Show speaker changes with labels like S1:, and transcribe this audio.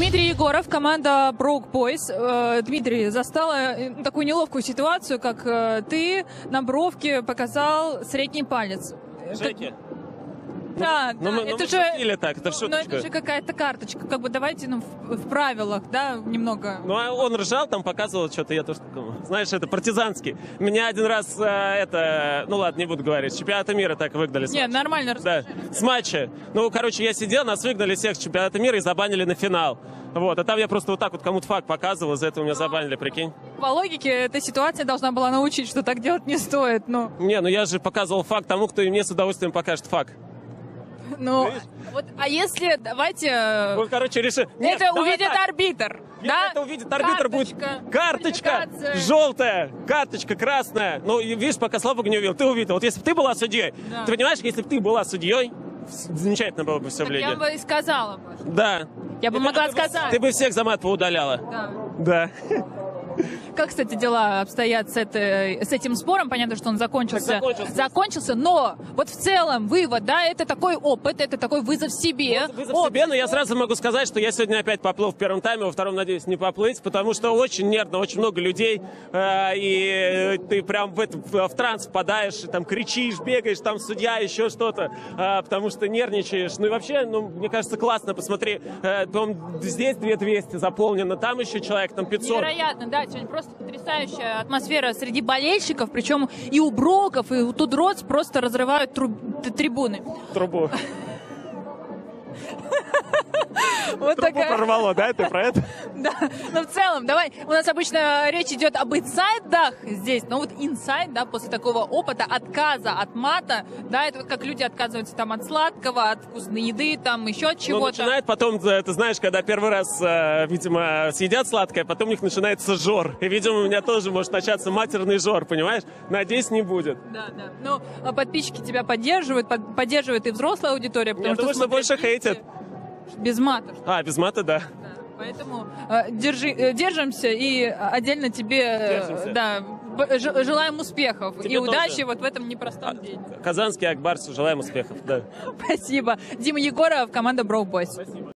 S1: Дмитрий Егоров, команда Broke Boys. Дмитрий, застала такую неловкую ситуацию, как ты на бровке показал средний палец.
S2: Жеки?
S1: Да,
S2: это же так, это шуточка.
S1: Но это же какая-то карточка, как бы давайте в правилах, да, немного.
S2: Ну, а он ржал, там показывал что-то, я тоже, знаешь, это партизанский. Меня один раз, ну ладно, не буду говорить, с чемпионата мира так выгнали.
S1: Нет, нормально,
S2: да, с матча. Ну, короче, я сидел, нас выгнали всех с чемпионата мира и забанили на финал. Вот, а там я просто вот так вот кому-то факт показывал, из-за этого меня забанили, прикинь.
S1: По логике, эта ситуация должна была научить, что так делать не стоит, но...
S2: Не, ну я же показывал факт тому, кто и мне с удовольствием покажет факт.
S1: Ну, вот, а если, давайте...
S2: Вот, короче, реши...
S1: Это увидит арбитр, да?
S2: Это увидит арбитр, будет карточка желтая, карточка красная. Ну, видишь, пока Слава не увидел, ты увидел. Вот если бы ты была судьей, да. Ты понимаешь, если бы ты была судьей, замечательно было бы все в лиге.
S1: Я бы и сказала бы.
S2: Да.
S1: Я бы могла сказать.
S2: Ты бы всех за мат поудаляла.
S1: Да.
S2: Да.
S1: Как, кстати, дела обстоят с этим спором? Понятно, что он закончился, но вот в целом вывод, да, это такой опыт, это такой вызов себе.
S2: Вызов себе, но я сразу могу сказать, что я сегодня опять поплыл в первом тайме, во втором, надеюсь, не поплыть, потому что очень нервно, очень много людей, и ты прям в транс впадаешь, там кричишь, бегаешь, там судья, еще что-то, потому что нервничаешь. Ну и вообще, ну, мне кажется, классно, посмотри, здесь 2200 заполнено, там еще человек, там 500.
S1: Невероятно, да, сегодня просто потрясающая атмосфера среди болельщиков, причем и у Броков, и у Тудроц просто разрывают трибуны.
S2: Трубу.
S1: Вот
S2: трубу
S1: такая...
S2: прорвало, да? Ты про это?
S1: Да, но в целом, давай, у нас обычно речь идет об инсайдах здесь, но вот инсайд, да, после такого опыта отказа от мата, да, это как люди отказываются там от сладкого, от вкусной еды, там еще от чего-то.
S2: Ну, начинает потом, ты знаешь, когда первый раз, видимо, съедят сладкое, потом у них начинается жор. И, видимо, у меня тоже может начаться матерный жор, понимаешь? Надеюсь, не будет.
S1: Да, да. Ну, подписчики тебя поддерживают и взрослая аудитория, потому
S2: что больше хейтят.
S1: Без мата.
S2: Без мата, да.
S1: Поэтому держимся и отдельно тебе желаем успехов тебе и удачи тоже. Вот в этом непростом дне.
S2: Казанский Акбарс, желаем успехов. Да.
S1: Спасибо. Дима Егоров, команда Broke Boys.
S2: Спасибо.